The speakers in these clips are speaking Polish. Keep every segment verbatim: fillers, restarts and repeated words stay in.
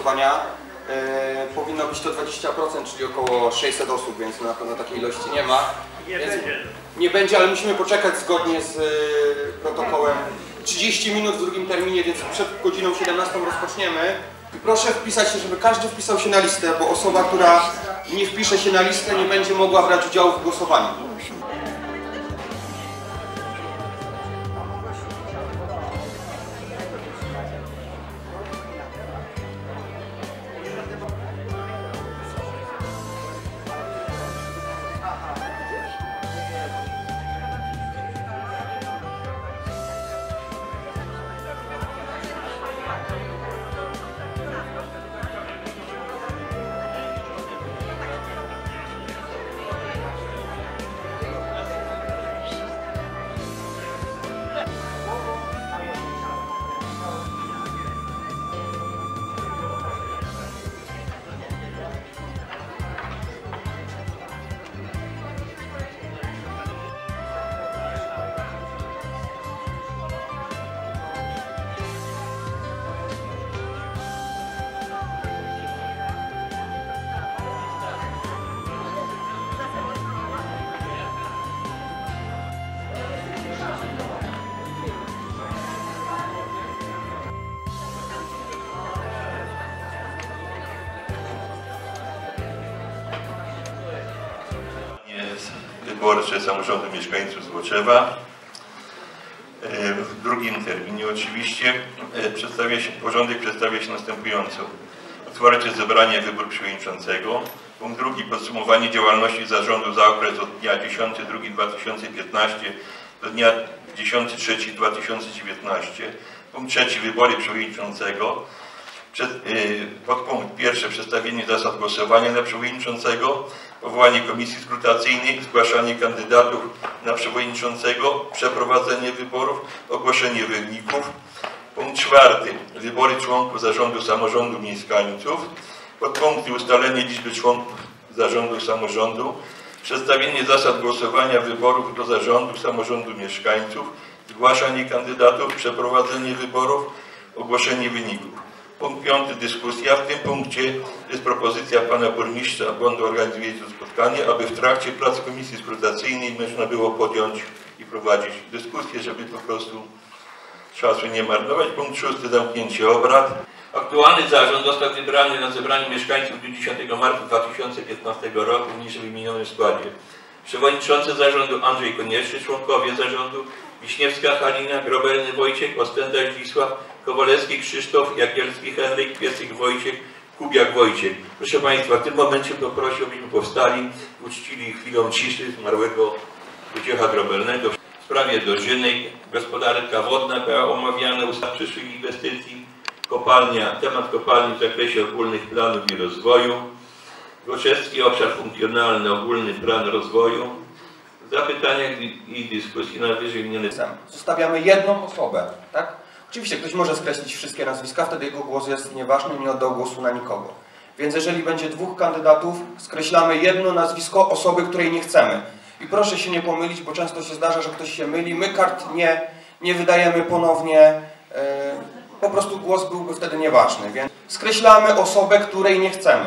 głosowania. E, powinno być to dwadzieścia procent, czyli około sześćset osób, więc na pewno takiej ilości nie ma. Nie więc będzie. Nie będzie, ale musimy poczekać zgodnie z e, protokołem. trzydzieści minut w drugim terminie, więc przed godziną siedemnastą rozpoczniemy. I proszę wpisać się, żeby każdy wpisał się na listę, bo osoba, która nie wpisze się na listę, nie będzie mogła brać udziału w głosowaniu. Wyborcze samorządu mieszkańców Złoczewa. W drugim terminie oczywiście przedstawia się, porządek przedstawia się następująco. Otwarcie zebrania, wybór przewodniczącego. Punkt drugi, podsumowanie działalności zarządu za okres od dnia dziesiątego drugiego dwa tysiące piętnastego do dnia dziesiątego trzeciego dwa tysiące dziewiętnastego. Punkt trzeci, wybory przewodniczącego. Przed, yy, podpunkt pierwszy, przedstawienie zasad głosowania na przewodniczącego, powołanie komisji skrutacyjnej, zgłaszanie kandydatów na przewodniczącego, przeprowadzenie wyborów, ogłoszenie wyników. Punkt czwarty, wybory członków zarządu samorządu mieszkańców. Podpunkty, ustalenie liczby członków zarządu samorządu, przedstawienie zasad głosowania wyborów do zarządu samorządu mieszkańców, zgłaszanie kandydatów, przeprowadzenie wyborów, ogłoszenie wyników. Punkt piąty, dyskusja. W tym punkcie jest propozycja pana burmistrza, bądź organizuje to spotkanie, aby w trakcie prac komisji skrutacyjnej można było podjąć i prowadzić dyskusję, żeby po prostu czasu nie marnować. Punkt szósty, zamknięcie obrad. Aktualny zarząd został wybrany na zebraniu mieszkańców w dniu dziesiątego marca dwa tysiące piętnastego roku w niżej wymienionym składzie. Przewodniczący zarządu Andrzej Konieczny, członkowie zarządu Wiśniewska Halina, Grobelny Wojciech, Ostenda Zdzisław, Kowalewski Krzysztof, Jagielski Henryk, Piecyk Wojciech, Kubiak Wojciech. Proszę Państwa, w tym momencie poprosił, abyśmy powstali, uczcili chwilą ciszy zmarłego Wojciecha Grobelnego. W sprawie dożynek, gospodarka wodna była omawiana, ustawa przyszłych inwestycji, kopalnia, temat kopalni w zakresie ogólnych planów i rozwoju, Złoczewski obszar funkcjonalny, ogólny plan rozwoju. Zapytania i dyskusji na wyżej wymienione. Zostawiamy jedną osobę, tak? Oczywiście ktoś może skreślić wszystkie nazwiska, wtedy jego głos jest nieważny, nie oddał głosu na nikogo. Więc jeżeli będzie dwóch kandydatów, skreślamy jedno nazwisko osoby, której nie chcemy. I proszę się nie pomylić, bo często się zdarza, że ktoś się myli. My kart nie, nie wydajemy ponownie. Yy, po prostu głos byłby wtedy nieważny. Więc skreślamy osobę, której nie chcemy.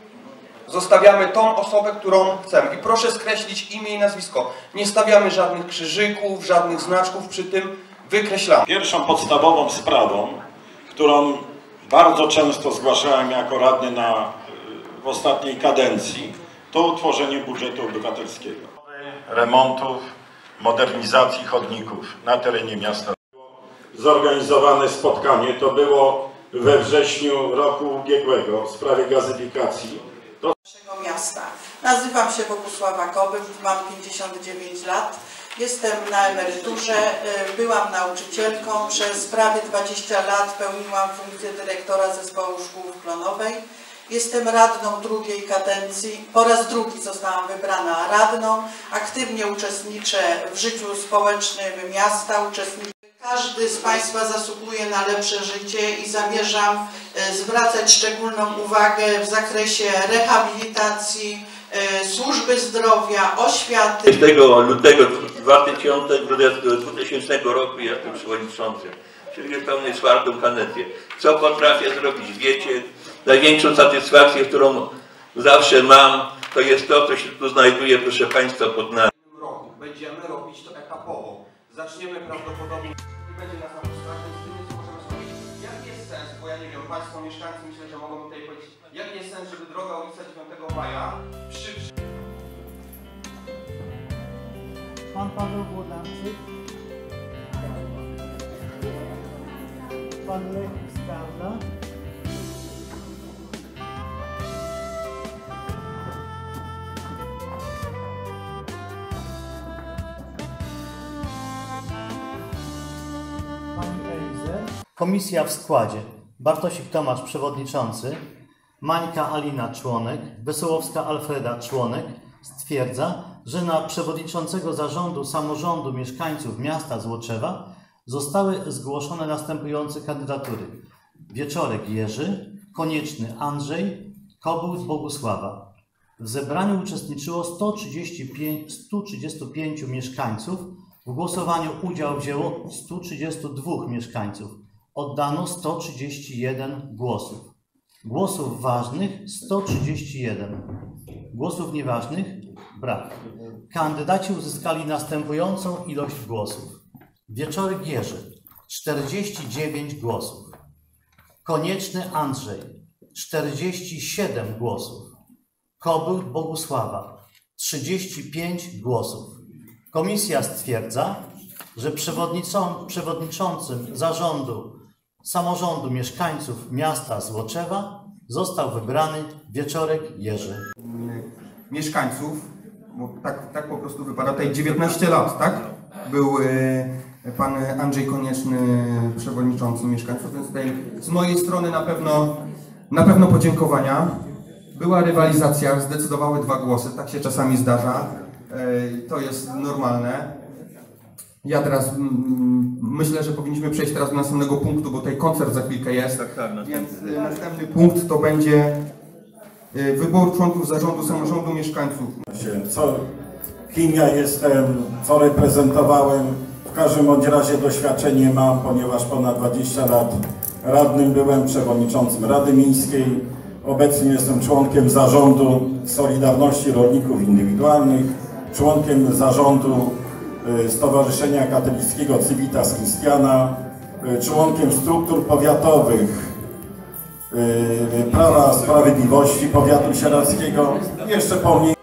Zostawiamy tą osobę, którą chcemy. I proszę skreślić imię i nazwisko. Nie stawiamy żadnych krzyżyków, żadnych znaczków przy tym. Wykreślamy. Pierwszą podstawową sprawą, którą bardzo często zgłaszałem jako radny na, w ostatniej kadencji, to utworzenie budżetu obywatelskiego. Remontów, modernizacji chodników na terenie miasta. Zorganizowane spotkanie to było we wrześniu roku ubiegłego w sprawie gazyfikacji. To... naszego miasta. Nazywam się Bogusława Kobył, mam pięćdziesiąt dziewięć lat. Jestem na emeryturze, byłam nauczycielką, przez prawie dwadzieścia lat pełniłam funkcję dyrektora zespołu szkół w Klonowej. Jestem radną drugiej kadencji, po raz drugi zostałam wybrana radną. Aktywnie uczestniczę w życiu społecznym miasta, uczestniczę. Każdy z Państwa zasługuje na lepsze życie i zamierzam zwracać szczególną uwagę w zakresie rehabilitacji, służby zdrowia, oświaty. trzydziestego lutego dwa tysięcznego roku jestem przewodniczącym, czyli już pełnię czwartą kadencję. Co potrafię zrobić, wiecie, największą satysfakcję, którą zawsze mam, to jest to, co się tu znajduje, proszę Państwa, pod nami. W tym roku będziemy robić to etapowo. Zaczniemy prawdopodobnie, będzie na samym starcie, z tym co możemy zrobić. Jaki jest sens, bo ja nie wiem, Państwo mieszkańcy myślę, że mogą mi tutaj powiedzieć, jaki jest sens, żeby droga ulica dziewiątego maja przy... Pan Paweł Włodarczyk. Pan Lech Skarda. Pani Eiser. Komisja w składzie: Bartosik Tomasz, przewodniczący, Mańka Alina, członek, Wesołowska Alfreda, członek, stwierdza, że na przewodniczącego zarządu samorządu mieszkańców miasta Złoczewa zostały zgłoszone następujące kandydatury: Wieczorek Jerzy, Konieczny Andrzej, Kobyłt Bogusława. W zebraniu uczestniczyło sto trzydzieści pięć, stu trzydziestu pięciu mieszkańców. W głosowaniu udział wzięło stu trzydziestu dwóch mieszkańców. Oddano sto trzydzieści jeden głosów. Głosów ważnych sto trzydzieści jeden. Głosów nieważnych brak. Kandydaci uzyskali następującą ilość głosów: Wieczorek Jerzy czterdzieści dziewięć głosów, Konieczny Andrzej czterdzieści siedem głosów, Kobyłt Bogusława trzydzieści pięć głosów. Komisja stwierdza, że przewodniczącym zarządu samorządu mieszkańców miasta Złoczewa został wybrany Wieczorek Jerzy. Mieszkańców, bo tak, tak po prostu wypada, tutaj dziewiętnaście lat, tak? Był y, pan Andrzej Konieczny przewodniczącym mieszkańców, więc tutaj z mojej strony na pewno, na pewno podziękowania. Była rywalizacja, zdecydowały dwa głosy, tak się czasami zdarza, y, to jest normalne. Ja teraz mm, myślę, że powinniśmy przejść teraz do następnego punktu, bo tutaj koncert za chwilkę jest, Tak, tak, więc y, następny punkt to będzie y, wybór członków zarządu samorządu mieszkańców. Co, kim ja jestem, co reprezentowałem. W każdym bądź razie doświadczenie mam, ponieważ ponad dwadzieścia lat radnym byłem, przewodniczącym Rady Miejskiej. Obecnie jestem członkiem zarządu Solidarności Rolników Indywidualnych, członkiem zarządu Stowarzyszenia Katolickiego Civitas Christiana, członkiem struktur powiatowych Prawa Sprawiedliwości Powiatu Sieradzkiego. Jeszcze pomniej